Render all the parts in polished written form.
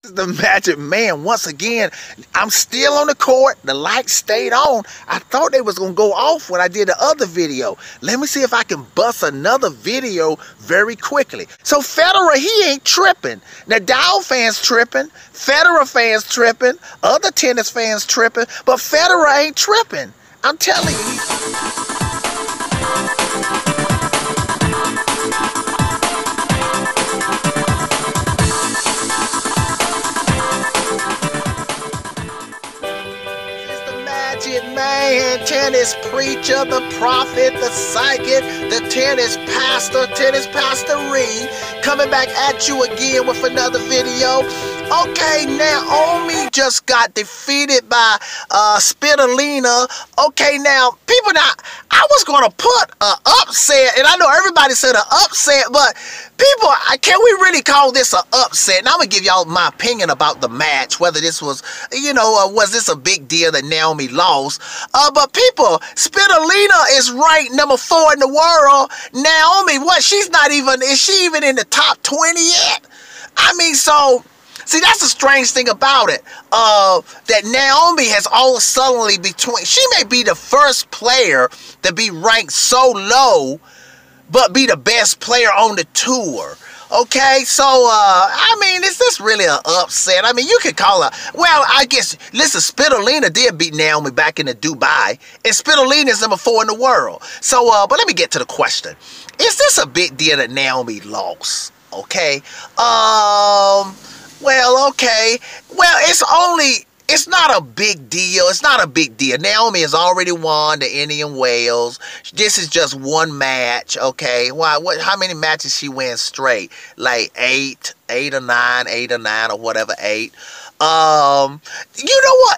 The Magic Man. Once again, I'm still on the court. The lights stayed on. I thought they was gonna go off when I did the other video. Let me see if I can bust another video very quickly. So Federer, he ain't tripping. Nadal fans tripping. Federer fans tripping. Other tennis fans tripping. But Federer ain't tripping. I'm telling you. Man, tennis preacher, the prophet, the psychic, the tennis pastoree, coming back at you again with another video. Okay, Naomi just got defeated by Svitolina. Okay, now, people, I was going to put an upset, and I know everybody said an upset, but people, can we really call this an upset? And I'm going to give y'all my opinion about the match, whether this was, was this a big deal that Naomi lost? But people, Svitolina is ranked number 4 in the world. Naomi, is she even in the top 20 yet? I mean, so... See, that's the strange thing about it, that Naomi has all suddenly she may be the first player to be ranked so low, but be the best player on the tour. Okay, so, I mean, is this really an upset? I mean, you could call her, well, I guess, listen, Svitolina did beat Naomi back in the Dubai, and Svitolina is number 4 in the world. So, but let me get to the question. Is this a big deal that Naomi lost? Okay, well, okay. Well, it's not a big deal. It's not a big deal. Naomi has already won the Indian Wales. This is just one match, okay? How many matches she wins straight? Like 8 or 9, or whatever, 8. You know what?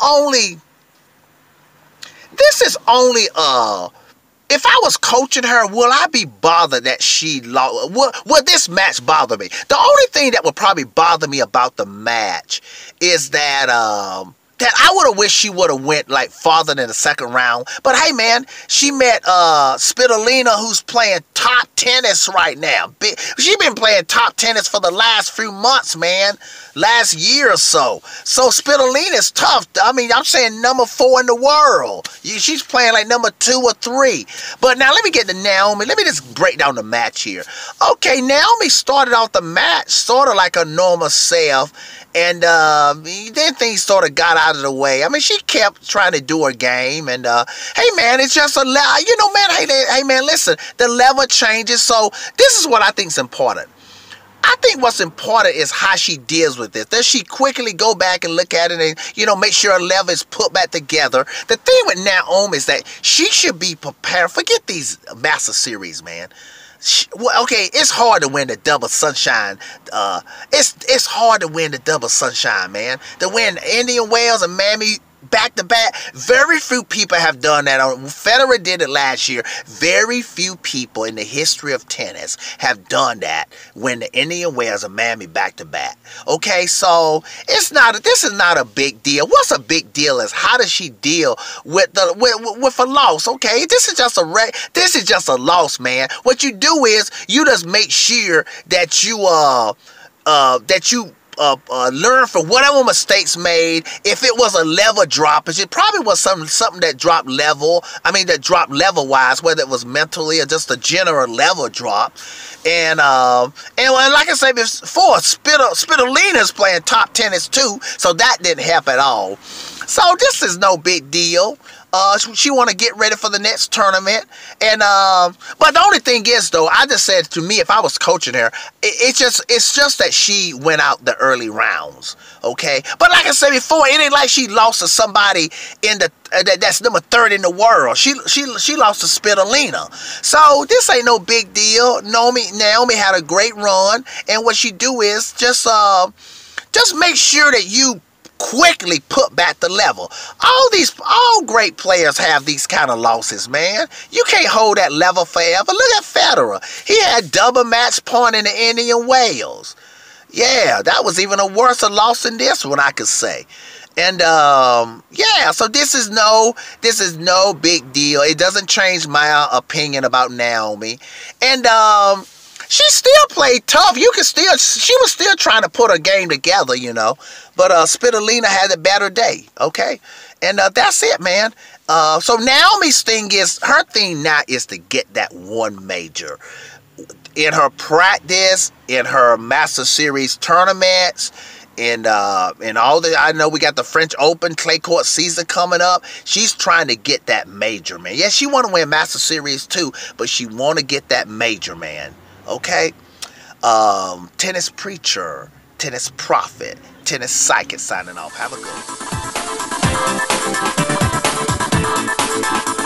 This is only, if I was coaching her, will I be bothered that she lost? Will this match bother me? The only thing that would probably bother me about the match is that I would have wished she would have went like farther than the second round. But hey, man, she met Svitolina, who's playing top tennis right now. She's been playing top tennis for the last few months, man. Last year or so. So Svitolina is tough. I mean, I'm saying number 4 in the world. She's playing like number 2 or 3. But now let me get to Naomi. Let me just break down the match here. Okay, Naomi started off the match sort of like a normal self. And then things sort of got out of the way. I mean, she kept trying to do her game. And, hey, man, it's just man, hey, man, listen, the level changes. So this is what I think is important. I think what's important is how she deals with this. Does she quickly go back and look at it and, make sure her level is put back together? The thing with Naomi is that she should be prepared. Forget these Master Series, man. Okay, it's hard to win the double sunshine. It's hard to win the double sunshine, man. To win Indian Wales and Miami back-to-back. Very few people have done that. Federer did it last year. Very few people in the history of tennis have done that when the Indian Wales and Miami back-to-back. Okay, so this is not a big deal. What's a big deal is how does she deal with a loss? Okay, this is just a loss, man. What you do is you just make sure that you learn from whatever mistakes made. If it was a level drop, it probably was something that dropped level. I mean, that dropped level wise, whether it was mentally or just a general level drop. And like I said before, Svitolina's playing top tennis too, so that didn't help at all. So this is no big deal. She want to get ready for the next tournament. And but the only thing is, though, I just said to me, if I was coaching her, it's just that she went out the early rounds. Okay, but like I said before, it ain't like she lost to somebody in the that's number 3rd in the world. She lost to Svitolina. So this ain't no big deal. Naomi had a great run, and what she do is just make sure that you quickly put back the level. All great players have these kind of losses, man. You can't hold that level forever. Look at Federer. He had double match point in the Indian Wales. Yeah, that was even a worse loss than this one, I could say. And yeah, so this is no big deal. It doesn't change my opinion about Naomi. And She still played tough. She was still trying to put her game together, you know. But Svitolina had a better day, okay? And that's it, man. So Naomi's thing is, her thing now is to get that one major. In her practice, in her Master Series tournaments, and all the, I know we got the French Open clay court season coming up. She's trying to get that major, man. Yeah, she want to win Master Series too, but she want to get that major, man. Okay? Tennis Preacher, Tennis Prophet, Tennis Psychic signing off. Have a good one.